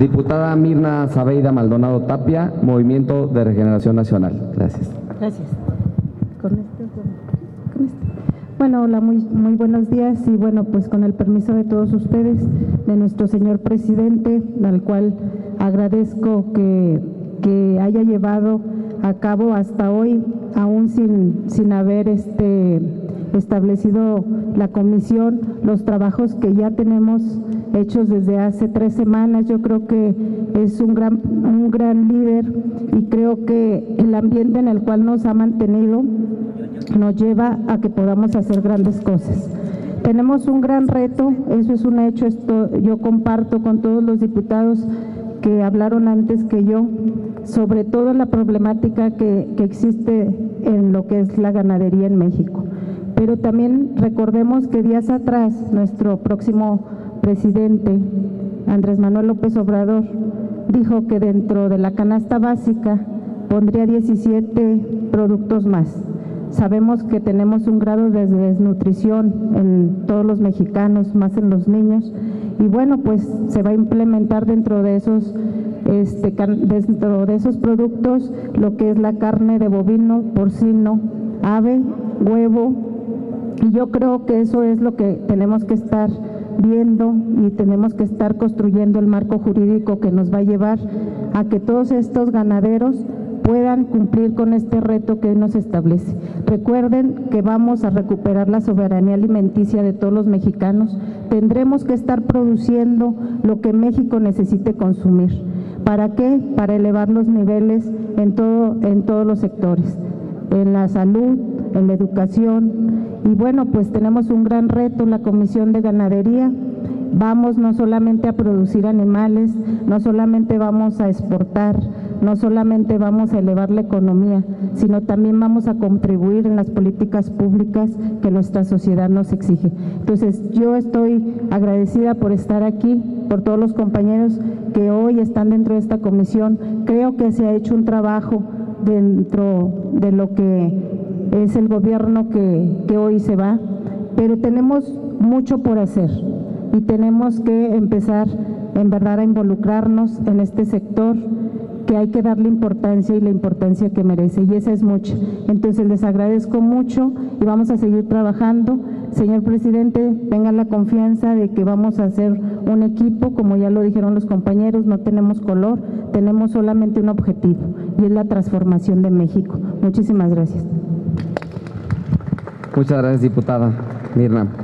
Diputada Mirna Sabeida Maldonado Tapia, Movimiento de Regeneración Nacional. Gracias. Gracias. Con este. Bueno, hola, muy buenos días y bueno, pues con el permiso de todos ustedes, de nuestro señor presidente, al cual agradezco que haya llevado a cabo hasta hoy, aún sin haber establecido la comisión, los trabajos que ya tenemos hechos desde hace 3 semanas. Yo creo que es un gran líder y creo que el ambiente en el cual nos ha mantenido nos lleva a que podamos hacer grandes cosas. Tenemos un gran reto, eso es un hecho, esto yo comparto con todos los diputados que hablaron antes que yo, sobre todo la problemática que existe en lo que es la ganadería en México. Pero también recordemos que días atrás nuestro próximo presidente, Andrés Manuel López Obrador, dijo que dentro de la canasta básica pondría 17 productos más. Sabemos que tenemos un grado de desnutrición en todos los mexicanos, más en los niños, y bueno, pues se va a implementar dentro de esos productos lo que es la carne de bovino, porcino, ave, huevo, y yo creo que eso es lo que tenemos que estar viendo y tenemos que estar construyendo el marco jurídico que nos va a llevar a que todos estos ganaderos puedan cumplir con este reto que hoy nos establece. Recuerden que vamos a recuperar la soberanía alimenticia de todos los mexicanos. Tendremos que estar produciendo lo que México necesite consumir. ¿Para qué? Para elevar los niveles en todos los sectores, en la salud, en la educación. Y bueno, pues tenemos un gran reto, la Comisión de Ganadería. Vamos no solamente a producir animales, no solamente vamos a exportar, no solamente vamos a elevar la economía, sino también vamos a contribuir en las políticas públicas que nuestra sociedad nos exige. Entonces, yo estoy agradecida por estar aquí, por todos los compañeros que hoy están dentro de esta comisión. Creo que se ha hecho un trabajo dentro de lo que es el gobierno que hoy se va, pero tenemos mucho por hacer. Y tenemos que empezar en verdad a involucrarnos en este sector que hay que darle importancia y la importancia que merece, y esa es mucha. Entonces les agradezco mucho y vamos a seguir trabajando. Señor presidente, tengan la confianza de que vamos a hacer un equipo, como ya lo dijeron los compañeros, no tenemos color, tenemos solamente un objetivo y es la transformación de México. Muchísimas gracias. Muchas gracias, diputada Mirna.